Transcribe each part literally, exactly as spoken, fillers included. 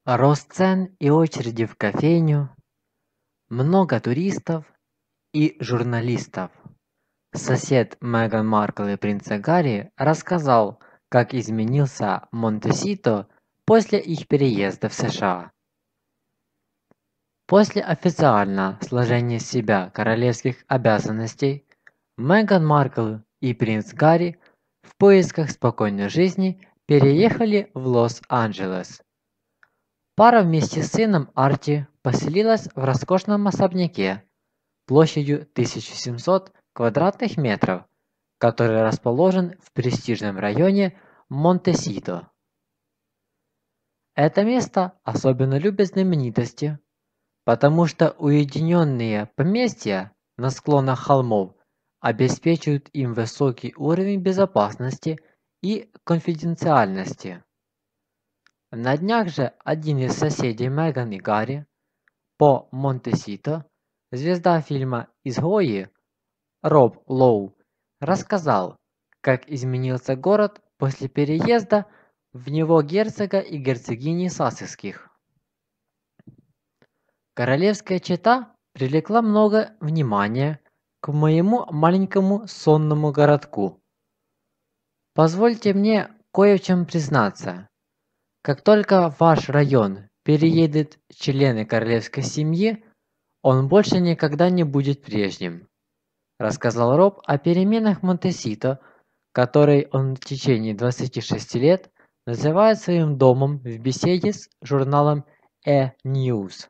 Рост цен и очереди в кофейню, много туристов и журналистов. Сосед Меган Маркл и принца Гарри рассказал, как изменился Монтесито после их переезда в США. После официально сложения с себя королевских обязанностей, Меган Маркл и принц Гарри в поисках спокойной жизни переехали в Лос-Анджелес. Пара вместе с сыном Арчи поселилась в роскошном особняке площадью тысяча семьсот квадратных метров, который расположен в престижном районе Монтесито. Это место особенно любят знаменитости, потому что уединенные поместья на склонах холмов обеспечивают им высокий уровень безопасности и конфиденциальности. На днях же один из соседей Меган и Гарри по Монтесито, звезда фильма «Изгои» Роб Лоу, рассказал, как изменился город после переезда в него герцога и герцогини Сассекских. Королевская чета привлекла много внимания к моему маленькому сонному городку. Позвольте мне кое в чем признаться. Как только в ваш район переедут члены королевской семьи, он больше никогда не будет прежним, рассказал Роб о переменах Монтесито, который он в течение двадцати шести лет называет своим домом в беседе с журналом E! News.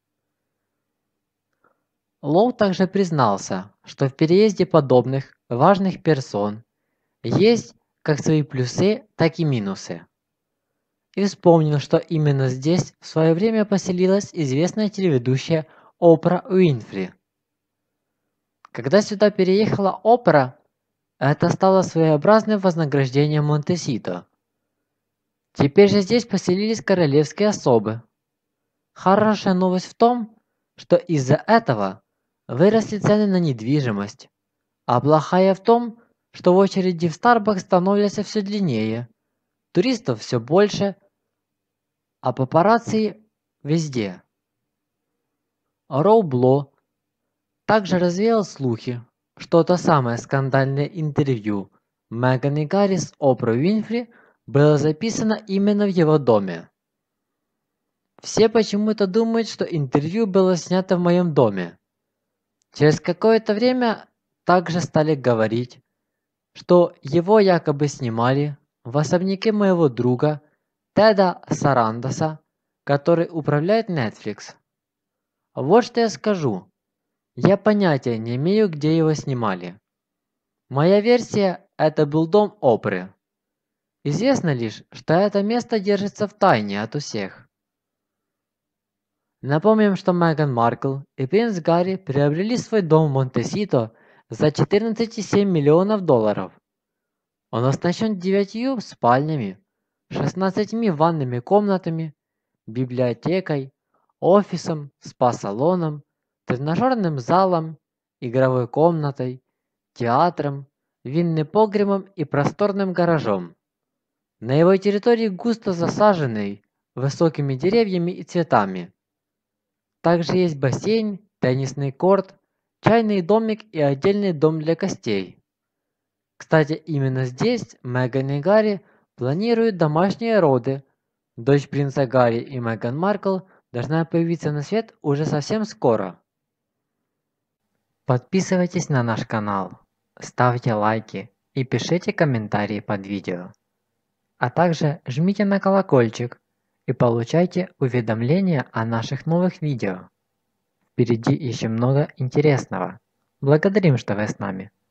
Лоу также признался, что в переезде подобных важных персон есть как свои плюсы, так и минусы. И вспомнил, что именно здесь в свое время поселилась известная телеведущая Опра Уинфри. Когда сюда переехала Опра, это стало своеобразным вознаграждением Монтесито. Теперь же здесь поселились королевские особы. Хорошая новость в том, что из-за этого выросли цены на недвижимость, а плохая в том, что в очереди в Starbucks становятся все длиннее, туристов все больше, а папарацци везде. Роу Бло также развеял слухи, что то самое скандальное интервью Меган и Гарри с Опрой Уинфри было записано именно в его доме. Все почему-то думают, что интервью было снято в моем доме. Через какое-то время также стали говорить, что его якобы снимали в особняке моего друга Теда Сарандоса, который управляет Netflix. Вот что я скажу. Я понятия не имею, где его снимали. Моя версия – это был дом Опры. Известно лишь, что это место держится в тайне от всех. Напомним, что Меган Маркл и принц Гарри приобрели свой дом в Монтесито за четырнадцать целых семь десятых миллионов долларов. Он оснащен девятью спальнями, шестнадцатью ванными комнатами, библиотекой, офисом, спа-салоном, тренажерным залом, игровой комнатой, театром, винным погребом и просторным гаражом. На его территории густо засаженный высокими деревьями и цветами. Также есть бассейн, теннисный корт, чайный домик и отдельный дом для гостей. Кстати, именно здесь Меган и Гарри планируют домашние роды. Дочь принца Гарри и Меган Маркл должна появиться на свет уже совсем скоро. Подписывайтесь на наш канал, ставьте лайки и пишите комментарии под видео. А также жмите на колокольчик и получайте уведомления о наших новых видео. Впереди еще много интересного. Благодарим, что вы с нами.